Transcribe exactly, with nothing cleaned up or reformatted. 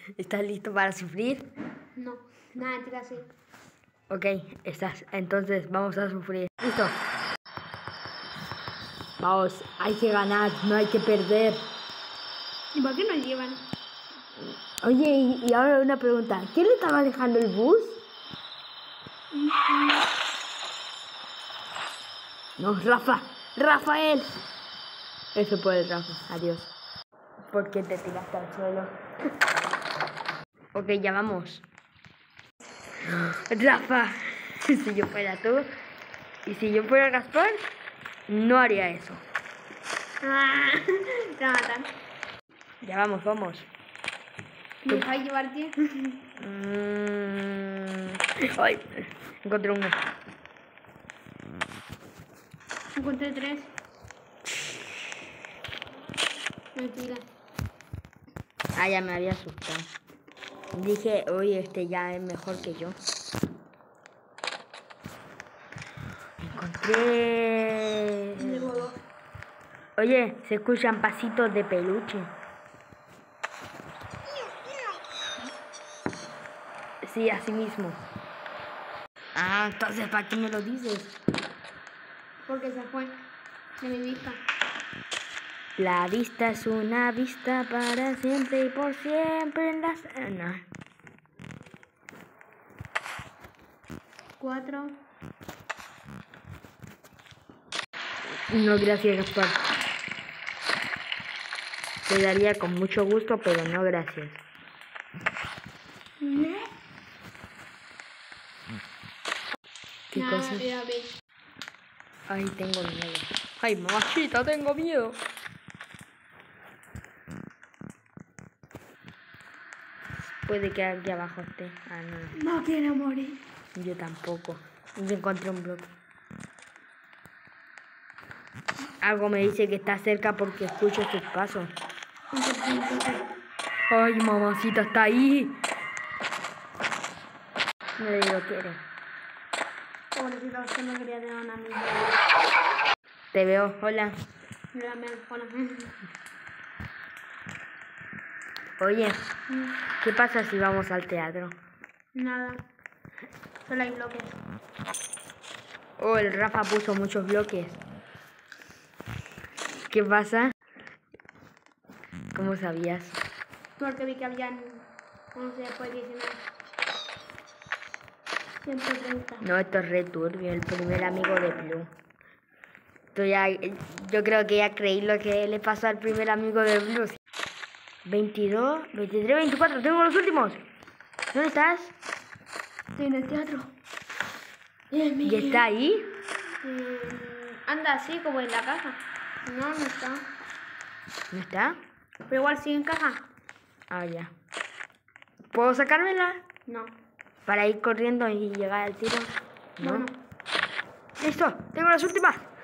¿Estás listo para sufrir? No, nada, tira así. Ok, estás. Entonces vamos a sufrir. Listo. Vamos, hay que ganar, no hay que perder. ¿Y por qué nos llevan? Oye, y, y ahora una pregunta. ¿Quién le estaba dejando el bus? No, Rafa. Rafael. Eso fue el Rafa. Adiós. ¿Por qué te tiraste al suelo? Ok, ya vamos. Rafa. Si yo fuera tú y si yo fuera Gaspar, no haría eso. Ah, te va a matar. Ya vamos, vamos. ¿Me dejáis llevarte? Mm... Ay, encontré uno. Encontré tres. Mentira. Ah, ya me había asustado. Dije, oye, este ya es mejor que yo. Encontré... Tengo dos. Oye, se escuchan pasitos de peluche. Sí, así mismo. Ah, entonces, ¿para qué me lo dices? Porque se fue de mi vista. La vista es una vista para siempre y por siempre en las... No. Cuatro. No, gracias, Gaspar. Te daría con mucho gusto, pero no, gracias. ¿Qué Nada, cosa? mira, ve. Ay, tengo miedo. Ay, mamachita, tengo miedo. Puede que aquí abajo esté. Ah, no. No quiero morir. Yo tampoco. Yo encontré un bloque. Algo me dice que está cerca porque escucho sus pasos. Ay, mamacita, está ahí. No le digo quiero. Pobrecito, usted no quería tener una amiga. Te veo, hola. Mírame, hola. Oye, ¿qué pasa si vamos al teatro? Nada. Solo hay bloques. Oh, el Rafa puso muchos bloques. ¿Qué pasa? ¿Cómo sabías? Porque vi que habían once, después diecinueve. ciento treinta. No, esto es re turbio, el primer amigo de Blue. Esto ya, yo creo que ya creí lo que le pasó al primer amigo de Blue. veintidós, veintitrés, veinticuatro, tengo los últimos. ¿Dónde estás? Estoy en el teatro. ¿Y está ahí? Mm, anda así como en la caja. No, no está. ¿No está? Pero igual sigue en caja. Ah, ya. ¿Puedo sacármela? No. Para ir corriendo y llegar al tiro. ¿No? Bueno. ¡Listo! ¡Tengo las últimas!